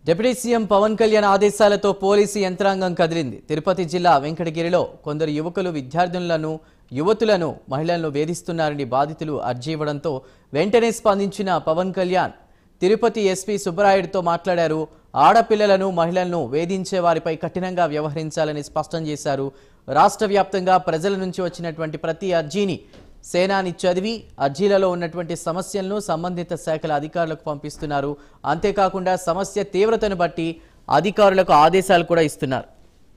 Deputy CM Pawan Kalyan ఆదేశాలతో police యంత్రాంగం కదిలింది. తిరుపతి జిల్లా వెంకటగిరిలో కొందరు యువకులు యువతులను మహిళలను వేధిస్తున్నారని బాధితులు అర్జీ ఇవ్వడంతో వెంటనే స్పందించిన పవన్ కళ్యాణ్ తిరుపతి ఎస్పీ సుబ్బరాయుడుతో మాట్లాడారు. ఆడపిల్లలను మహిళలను వేధించే వారిపై కఠినంగా వ్యవహరించాలని స్పష్టం చేశారు. రాష్ట్ర వ్యాప్తంగా ప్రజల నుంచి వచ్చినటువంటి ప్రతి అర్జీని సేనాని చదివి అర్జీలలో ఉన్నటువంటి సమస్యలను సంబంధిత శాఖల అధికారులకు పంపిస్తున్నారు. అంతేకాకుండా సమస్య తీవ్రతను బట్టి అధికారులకు ఆదేశాలు కూడా ఇస్తున్నారు.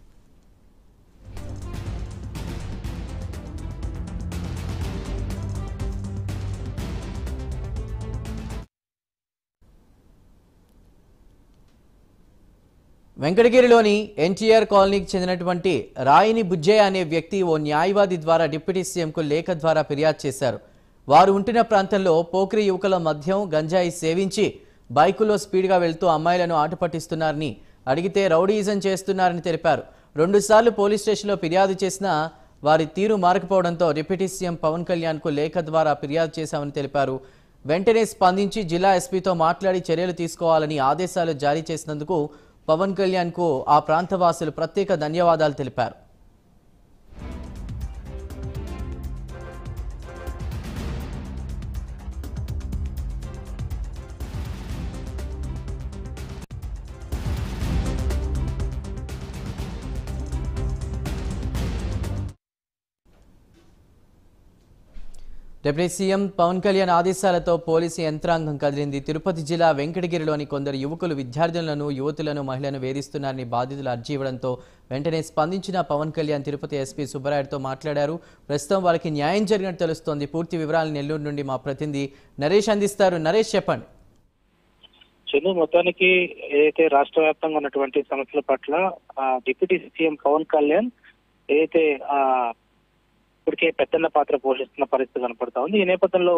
వెంకటగిరిలోని ఎన్టీఆర్ కాలనీకి చెందినటువంటి రాయిని బుజ్జయ్య అనే వ్యక్తి ఓ న్యాయవాది ద్వారా డిప్యూటీ సీఎంకు లేఖ ద్వారా ఫిర్యాదు చేశారు. వారు ఉంటున్న ప్రాంతంలో పోక్రి యువకుల మద్యం గంజాయి సేవించి బైకులో స్పీడ్గా వెళ్తూ అమ్మాయిలను ఆట పట్టిస్తున్నారని, అడిగితే రౌడీయిజం చేస్తున్నారని తెలిపారు. 2 సార్లు పోలీస్ స్టేషన్లో ఫిర్యాదు చేసినా వారి తీరు మారకపోవడంతో డిప్యూటీ సీఎం పవన్ కళ్యాణ్కు లేఖ ద్వారా ఫిర్యాదు చేశామని తెలిపారు. వెంటనే స్పందించి జిల్లా ఎస్పీతో మాట్లాడి చర్యలు తీసుకోవాలని ఆదేశాలు జారీ చేసినందుకు పవన్ కళ్యాణ్కు ఆ ప్రాంతవాసులు ప్రత్యేక ధన్యవాదాలు తెలిపారు. డిప్యూటీ సీఎం పవన్ కళ్యాణ్ ఆదేశాలతో పోలీసు యంత్రాంగం కదిలింది. తిరుపతి జిల్లా వెంకటగిరిలోని కొందరు యువతులను మహిళలను వేధిస్తున్నారని బాధితులు అర్జీ ఇవ్వడంతో వెంటనే స్పందించిన పవన్ కళ్యాణ్ తిరుపతి ఎస్పీ సుబ్బరాయుడుతో మాట్లాడారు. ప్రస్తుతం వాళ్ళకి న్యాయం జరిగినట్టు తెలుస్తోంది. పూర్తి వివరాలు నెల్లూరు నుండి మా ప్రతినిధి నరేష్ అందిస్తారు. నరేష్, చెప్పండి. మొత్తానికి ఏదైతే రాష్ట్ర వ్యాప్తంగా ఉన్నటువంటి సమస్యల పట్ల డిప్యూటీ సీఎం పవన్ కళ్యాణ్ ఏదైతే ఇప్పటికే పెద్దన్న పాత్ర పోషిస్తున్న పరిస్థితి కనపడతా ఉంది. ఈ నేపథ్యంలో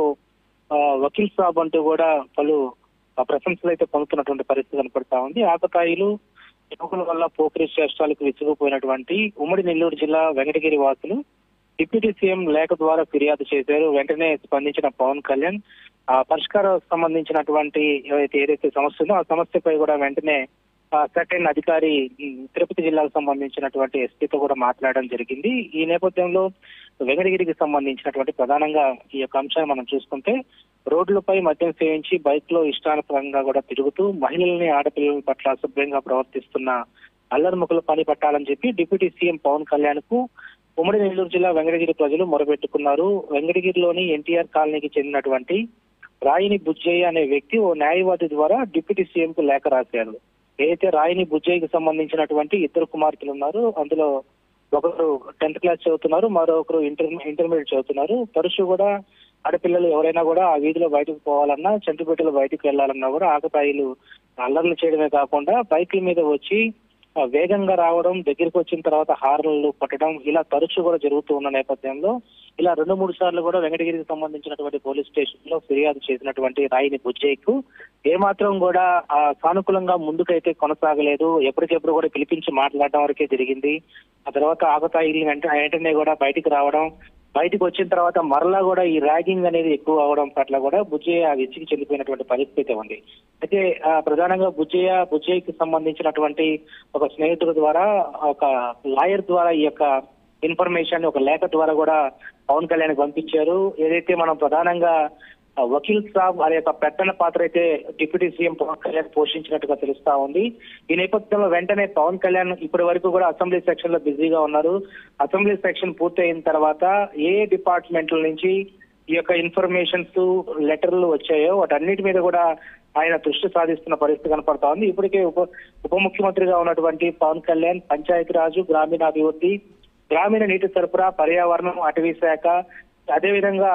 వకీల్ సాబ్ అంటూ కూడా పలు ప్రశంసలు అయితే పొందుతున్నటువంటి పరిస్థితి కనపడతా ఉంది. ఆకతాయిలు యువకుల వల్ల పోక్రీ చేష్టాలకు విసిగిపోయినటువంటి ఉమ్మడి నెల్లూరు జిల్లా వెంకటగిరి వాసులు డిప్యూటీ సీఎం లేఖ ద్వారా ఫిర్యాదు చేశారు. వెంటనే స్పందించిన పవన్ కళ్యాణ్ పరిష్కారం సంబంధించినటువంటి ఏదైతే సమస్య ఉందో ఆ సమస్యపై కూడా వెంటనే సర్టెన్ అధికారి తిరుపతి జిల్లాకు సంబంధించినటువంటి ఎస్పీతో కూడా మాట్లాడడం జరిగింది. ఈ నేపథ్యంలో వెంకటగిరికి సంబంధించినటువంటి ప్రధానంగా ఈ యొక్క అంశాన్ని మనం చూసుకుంటే రోడ్లపై మద్యం సేవించి బైక్ లో ఇష్టానుసారంగా కూడా తిరుగుతూ మహిళల్ని ఆడపిల్లల పట్ల అసభ్యంగా ప్రవర్తిస్తున్న అల్లరిముఖులు పని పట్టాలని చెప్పి డిప్యూటీ సీఎం పవన్ కళ్యాణ్ కు ఉమ్మడి నెల్లూరు జిల్లా వెంకటగిరి ప్రజలు మొరబెట్టుకున్నారు. వెంకటగిరిలోని ఎన్టీఆర్ కాలనీకి చెందినటువంటి రాయిని బుజ్జయ్య అనే వ్యక్తి ఓ న్యాయవాది ద్వారా డిప్యూటీ సీఎం కు లేఖ రాశారు. ఏదైతే రాయిని బుజ్జయ్యకి సంబంధించినటువంటి 2 కుమార్తెలు ఉన్నారు. అందులో ఒకరు 10th క్లాస్ చదువుతున్నారు, మరొకరు ఇంటర్మీడియట్ చదువుతున్నారు. తరచూ కూడా ఆడపిల్లలు ఎవరైనా కూడా ఆ వీధిలో బయటకు పోవాలన్నా, చంటిపెట్టెలు బయటకు వెళ్లాలన్నా కూడా ఆకతాయిలు అల్లర్లు చేయడమే కాకుండా బైకుల మీద వచ్చి వేగంగా రావడం, దగ్గరికి వచ్చిన తర్వాత హార్న్లు కొట్టడం ఇలా తరచూ కూడా జరుగుతూ ఉన్న నేపథ్యంలో ఇలా 2-3 సార్లు కూడా వెంకటగిరికి సంబంధించినటువంటి పోలీస్ స్టేషన్ లో ఫిర్యాదు చేసినటువంటి రాయిని బుజ్జయ్యకు ఏమాత్రం కూడా సానుకూలంగా ముందుకైతే కొనసాగలేదు. ఎప్పటికెప్పుడు కూడా పిలిపించి మాట్లాడడం వరకే జరిగింది. ఆ తర్వాత ఆకతాయిలు వెంటనే కూడా బయటికి రావడం, బయటకు వచ్చిన తర్వాత మరలా కూడా ఈ ర్యాగింగ్ అనేది ఎక్కువ అవడం పట్ల కూడా బుజ్జయ్య విసిగి చెందిపోయినటువంటి పరిస్థితి ఉంది. అయితే ప్రధానంగా బుజ్జయ్యకి సంబంధించినటువంటి ఒక స్నేహితుడి ద్వారా, ఒక లాయర్ ద్వారా ఈ యొక్క ఇన్ఫర్మేషన్ ఒక లేఖ ద్వారా కూడా పవన్ కళ్యాణ్ పంపించారు. ఏదైతే మనం ప్రధానంగా వకీల్ సాబ్ అనే ఒక పెద్దన్న పాత్ర అయితే డిప్యూటీ సీఎం పవన్ కళ్యాణ్ పోషించినట్టుగా తెలుస్తా ఉంది. ఈ నేపథ్యంలో వెంటనే పవన్ కళ్యాణ్ ఇప్పటి వరకు కూడా అసెంబ్లీ సెక్షన్ లో బిజీగా ఉన్నారు. అసెంబ్లీ సెక్షన్ పూర్తి అయిన తర్వాత ఏ డిపార్ట్మెంట్ల నుంచి ఈ యొక్క ఇన్ఫర్మేషన్స్ లెటర్లు వచ్చాయో వాటన్నిటి మీద కూడా ఆయన దృష్టి సాధిస్తున్న పరిస్థితి కనపడతా ఉంది. ఇప్పటికే ఉప ముఖ్యమంత్రిగా ఉన్నటువంటి పవన్ కళ్యాణ్ పంచాయతీరాజు, గ్రామీణాభివృద్ధి, గ్రామీణ నీటి సరఫరా, పర్యావరణం, అటవీ శాఖ, అదేవిధంగా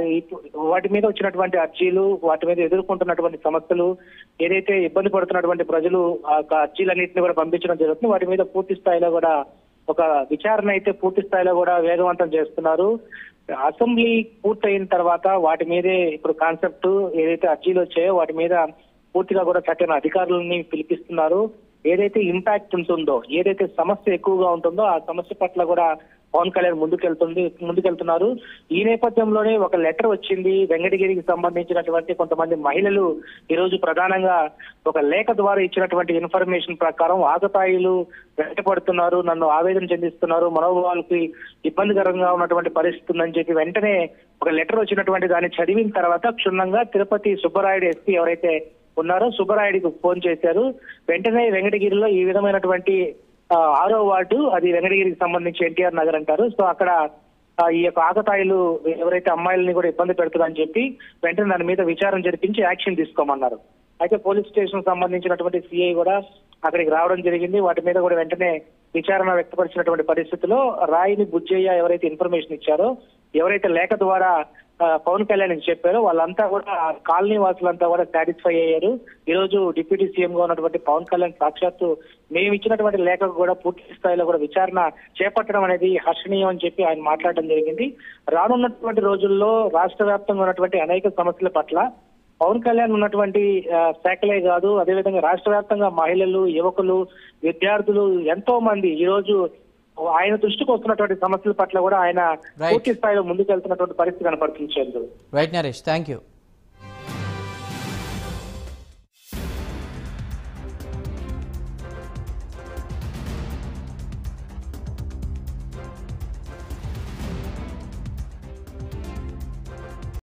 వాటి మీద వచ్చినటువంటి అర్జీలు, వాటి మీద ఎదుర్కొంటున్నటువంటి సమస్యలు, ఏదైతే ఇబ్బంది పడుతున్నటువంటి ప్రజలు ఆ అర్జీలన్నింటినీ కూడా పంపించడం జరుగుతుంది. వాటి మీద పూర్తి స్థాయిలో కూడా ఒక విచారణ అయితే పూర్తి స్థాయిలో కూడా వేగవంతం చేస్తున్నారు. అసెంబ్లీ పూర్తయిన తర్వాత వాటి మీదే ఇప్పుడు కాన్సెప్ట్ ఏదైతే అర్జీలు వచ్చాయో వాటి మీద పూర్తిగా కూడా చట్టిన అధికారులని పిలిపిస్తున్నారు. ఏదైతే ఇంపాక్ట్ ఉంటుందో, ఏదైతే సమస్య ఎక్కువగా ఉంటుందో ఆ సమస్య పట్ల కూడా పవన్ కళ్యాణ్ ముందుకెళ్తున్నారు. ఈ నేపథ్యంలోనే ఒక లెటర్ వచ్చింది. వెంకటగిరికి సంబంధించినటువంటి కొంతమంది మహిళలు ఈ రోజు ప్రధానంగా ఒక లేఖ ద్వారా ఇచ్చినటువంటి ఇన్ఫర్మేషన్ ప్రకారం ఆకతాయిలు వెంటపడుతున్నారు, నన్ను ఆవేదన చెందిస్తున్నారు, మనోభావాలకి ఇబ్బందికరంగా ఉన్నటువంటి పరిస్థితి ఉందని చెప్పి వెంటనే ఒక లెటర్ వచ్చినటువంటి దాన్ని చదివిన తర్వాత క్షుణ్ణంగా తిరుపతి సుబ్బరాయుడు ఎస్పీ ఎవరైతే ఉన్నారో సుబ్బరాయుడికి ఫోన్ చేశారు. వెంటనే వెంకటగిరిలో ఈ విధమైనటువంటి 6వ వార్డు, అది వెంకటగిరికి సంబంధించి ఎన్టీఆర్ నగర్ అంటారు. సో అక్కడ ఈ యొక్క ఆకతాయిలు ఎవరైతే అమ్మాయిలని కూడా ఇబ్బంది పెడుతున్నారని చెప్పి వెంటనే దాని మీద విచారణ జరిపించి యాక్షన్ తీసుకోమన్నారు. అయితే పోలీస్ స్టేషన్ సంబంధించినటువంటి సిఐ కూడా అక్కడికి రావడం జరిగింది. వాటి మీద కూడా వెంటనే విచారణ వ్యక్తపరిచినటువంటి పరిస్థితిలో రాయిని బుజ్జయ్య ఎవరైతే ఇన్ఫర్మేషన్ ఇచ్చారో, ఎవరైతే లేఖ ద్వారా పవన్ కళ్యాణ్ చెప్పారో వాళ్ళంతా కూడా కాలనీ వాసులంతా కూడా సాటిస్ఫై అయ్యారు. ఈ రోజు డిప్యూటీ సీఎం గా ఉన్నటువంటి పవన్ కళ్యాణ్ సాక్షాత్తు మేము ఇచ్చినటువంటి లేఖకు కూడా పూర్తి స్థాయిలో కూడా విచారణ చేపట్టడం అనేది హర్షణీయం అని చెప్పి ఆయన మాట్లాడడం జరిగింది. రానున్నటువంటి రోజుల్లో రాష్ట్ర వ్యాప్తంగా ఉన్నటువంటి అనేక సమస్యల పట్ల పవన్ కళ్యాణ్ ఉన్నటువంటి శాఖలే కాదు, అదేవిధంగా రాష్ట్ర వ్యాప్తంగా మహిళలు, యువకులు, విద్యార్థులు ఎంతో మంది ఈ రోజు ఆయన దృష్టికి వస్తున్నటువంటి సమస్యల పట్ల కూడా ఆయన పూర్తి స్థాయిలో ముందుకెళ్తున్నటువంటి పరిస్థితి కనపడుతుంది. Right Naresh, thank you.